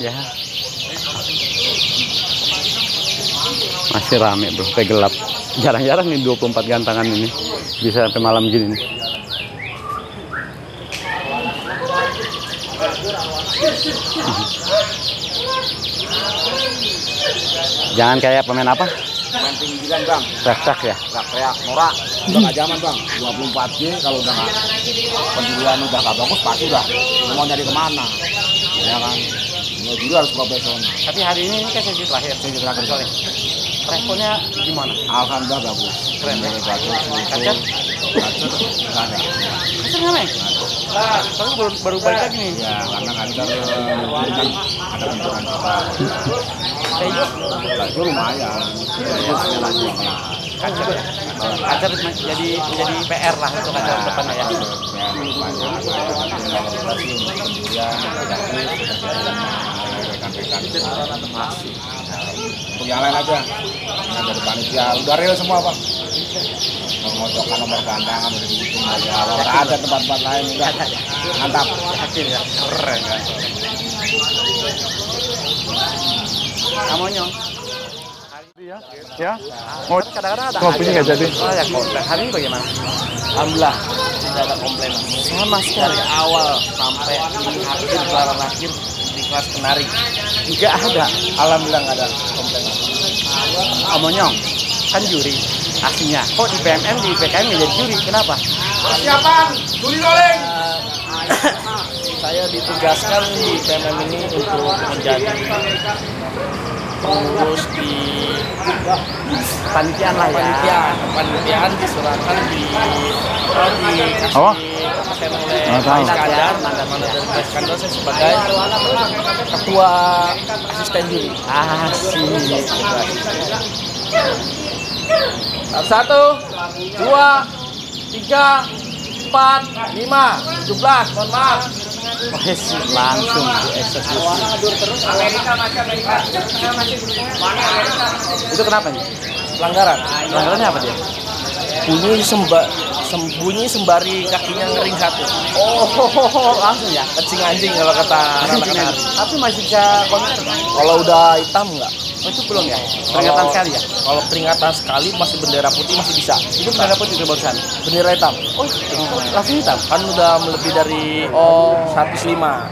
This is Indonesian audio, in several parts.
Ya. Masih rame bro, sampai gelap. Jarang-jarang nih 24 gantangan ini bisa sampai malam gini nih. Jangan kayak pemain apa? Main pinggiran bang, Teriak-teriak ya? teriak norak, udah nggak zaman bang, 24G kalau udah nggak pendirian udah nggak bagus pasti udah mau nyari kemana, ya kan? Ya dulu harus profesional. Tapi hari ini kan sesi terakhir, sesi terakhir soalnya. Responnya gimana? Alhamdulillah bagus. Keren ya? Bagus. Kacar? Kacar nggak ada. Kacar nggak main? Tapi baru balik lagi nih. Ya karena kacar mungkin kan ada benturan juga. Tejo? Tejo lumayan. Ya sekali lagi yang kalah. Kacar ya? Kacar jadi PR lah untuk kacar depan ya. Untuk yang lain aja, yang dari panitia udah real semua bang. Mengocokkan nomor gantangan udah dihitung dari awal. Ada tempat-tempat lain udah mantap. Yakin ya? Keren kan? Kamu nyong? Ya? Oh, Kadang-kadang ada kopinya nggak jadi. Oh ya, komplain. Hari ini bagaimana? Alhamdulillah tidak ada komplain. Sama sekali. Dari awal sampai ini akhir gelaran akhir di kelas penari Nggak ada. alhamdulillah nggak ada komplain. Omonyong, kan juri aslinya. Kok di PMM, di PKM nggak jadi juri? Kenapa? Persiapan juri rolling. Saya ditugaskan di PMM ini untuk menjadi pengurus di Panitiaan lah ya. panitiaan diserahkan dikasih Apa? kepercayaan oleh Oh, tahu. Iskandar, mandat dari Pak Iskandar, saya sebagai ketua asisten juri. Asik. Satu, dua, tiga, 4, 5, 17, mohon maaf. Wes, langsung dieksekusi. Itu kenapa nih? Pelanggaran. Pelanggarannya apa dia? Bunyi sembari kakinya ngering satu. Oh, langsung ya. Kencing anjing kalau kata anak-anak hari. Tapi masih bisa konter. Kalau udah hitam enggak? Oh, itu belum ya? Peringatan sekali ya? Kalau peringatan sekali masih bendera putih masih bisa. Itu bendera putih itu barusan. Bendera hitam. Oh, langsung hitam. Kan udah melebihi dari 105.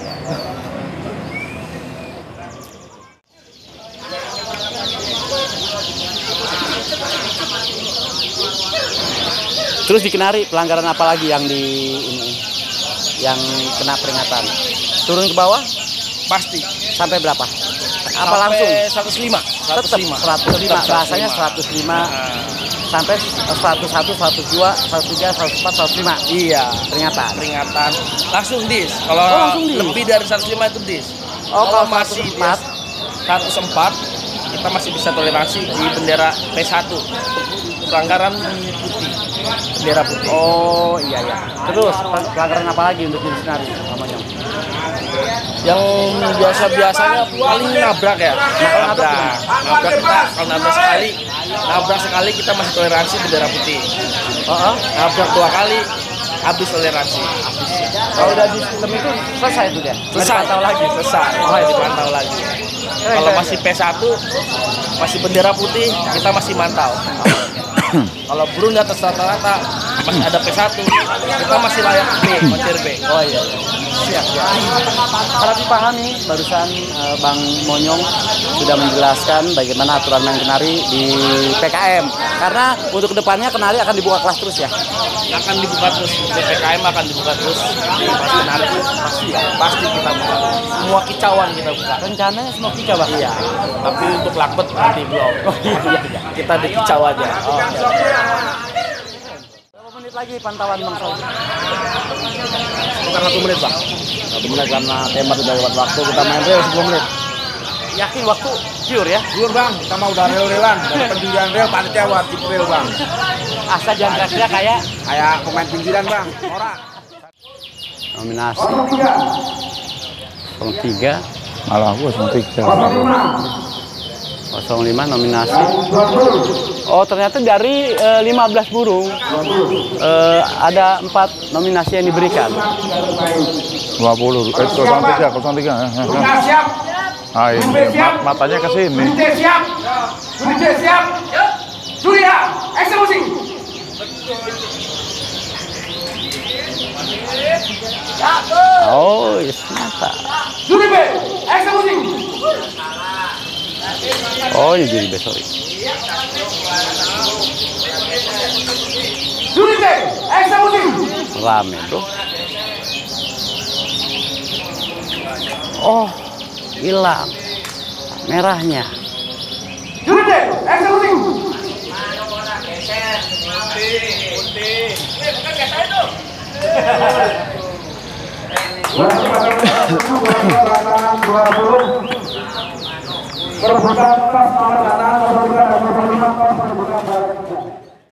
Terus di Kenari pelanggaran apa lagi yang yang kena peringatan? Turun ke bawah Pasti. sampai berapa? Apa Sampai langsung? 105. Tetap 105. Rasanya 105 sampai 101, 102, 103, 104, 105. Iya. Peringatan. Langsung dis. Kalau langsung dis. lebih dari 105 itu dis. Oh, kalau kalau masih 104, 104 kita masih bisa toleransi di bendera P1. Pelanggaran di putih. Bendera putih. oh iya ya. Terus pelanggaran apa lagi untuk jenis Kenari? Namanya. Yang biasanya paling nabrak ya. Nabrak kita kalau nabrak sekali kita masih toleransi bendera putih. Nabrak 2 kali habis toleransi. Kalau udah di sistem itu selesai itu dia. Selesai lagi, selesai. Oh, iya. Dipantau lagi. Kalau masih P1 masih bendera putih kita masih mantau. Kalau burung di atas rata-rata masih ada P1 kita masih layak B, moncer B. Oh iya. Siap ya. Kalau dipahami barusan Bang Monyong sudah menjelaskan bagaimana aturan main Kenari di PKM. Karena untuk kedepannya Kenari akan dibuka kelas terus ya. Akan dibuka terus, PKM akan dibuka terus di kelas Kenari. Pasti ya, pasti kita buka. Semua kicauan kita buka. Rencananya semua kicau Bang. Iya. Tapi untuk lakbet nanti belum. Oh iya iya. Kita di kicau aja. Oh, iya. Berapa menit lagi pantauan Bang Sol? Sekitar 1 menit bang. 1 menit karena tembak udah lewat waktu, kita main real 10 menit. Yakin waktu pure ya? Jujur bang, kita mau udah real-realan. Dari pendirian real, panitia wajib real bang. Asal jangan teriak kayak Kayak pemain pinggiran bang. Orang. nominasi. 03. Malah aku sama 3. 05 nominasi. Oh, ternyata dari 15 burung ada 4 nominasi yang diberikan. 20. 03. Siap. Ah, ini matanya ke sini. Siap. Siap. Surya, eksekusi. Oh, yes, mata. Juri B, eksekusi. Oh, ini juri B, sorry. Juri B, eksekusi. Rame, bro. Oh, hilang merahnya. Juri B, eksekusi. Perbuatan nomor